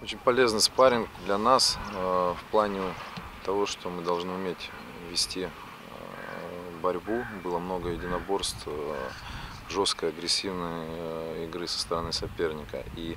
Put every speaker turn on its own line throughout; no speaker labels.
Очень полезный спарринг для нас в плане того, что мы должны уметь вести борьбу. Было много единоборств, жесткой, агрессивной игры со стороны соперника. И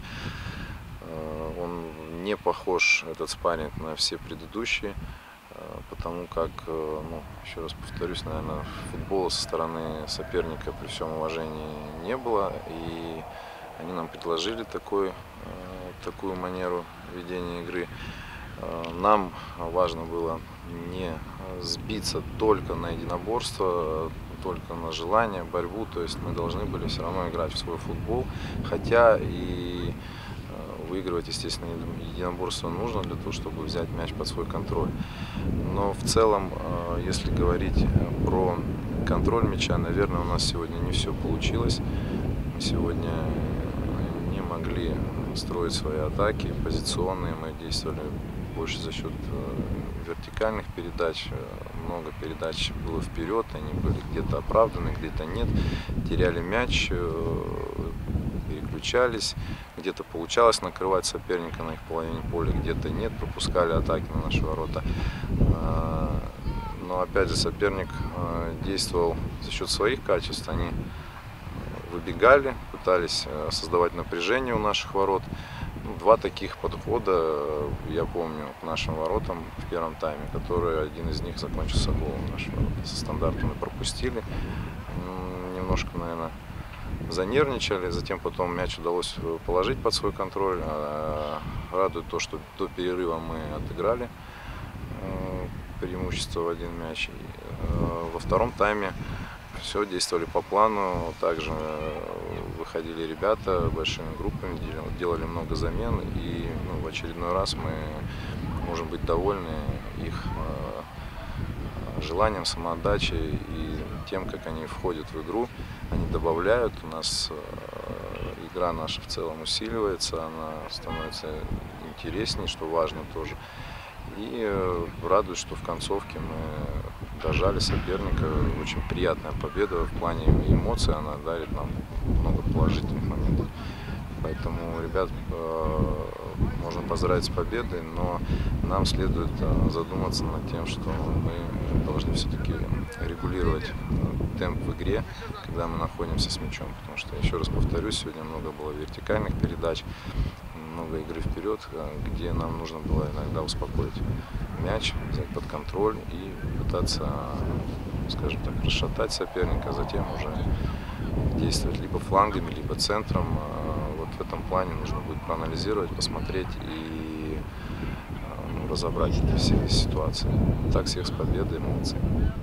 он не похож, этот спарринг, на все предыдущие, потому как, еще раз повторюсь, наверное, футбола со стороны соперника при всем уважении не было. И они нам предложили такую манеру ведения игры. Нам важно было не сбиться только на единоборство, только на желание, борьбу. То есть мы должны были все равно играть в свой футбол, хотя и выигрывать, естественно, единоборство нужно для того, чтобы взять мяч под свой контроль. Но в целом, если говорить про контроль мяча, наверное, у нас сегодня не все получилось. Мы сегодня не могли строить свои атаки позиционные. Мы действовали больше за счет вертикальных передач. Много передач было вперед, они были где-то оправданы, где-то нет. Теряли мяч, переключались, где-то получалось накрывать соперника на их половине поля, где-то нет, пропускали атаки на наши ворота. Но опять же соперник действовал за счет своих качеств. Они выбегали, пытались создавать напряжение у наших ворот. Два таких подхода я помню к нашим воротам в первом тайме, который один из них закончился голом. Наши ворота со стандартом мы пропустили. Немножко, наверное, занервничали, затем потом мяч удалось положить под свой контроль. Радует то, что до перерыва мы отыграли преимущество в один мяч. Во втором тайме все действовали по плану, также выходили ребята большими группами, делали много замен, и в очередной раз мы можем быть довольны их желанием, самоотдачей и тем, как они входят в игру, они добавляют. У нас игра наша в целом усиливается, она становится интереснее, что важно тоже. И радует, что в концовке мы дожали соперника. Очень приятная победа в плане эмоций, она дарит нам много положительных моментов. Поэтому ребят можно поздравить с победой, но нам следует задуматься над тем, что мы должны все-таки регулировать темп в игре, когда мы находимся с мячом. Потому что, еще раз повторюсь, сегодня много было вертикальных передач, много игры вперед, где нам нужно было иногда успокоить мяч, взять под контроль и пытаться, скажем так, расшатать соперника, а затем уже действовать либо флангами, либо центром. Вот в этом плане нужно будет проанализировать, посмотреть и разобрать эти все ситуации. Так, всех с победой, молодцы.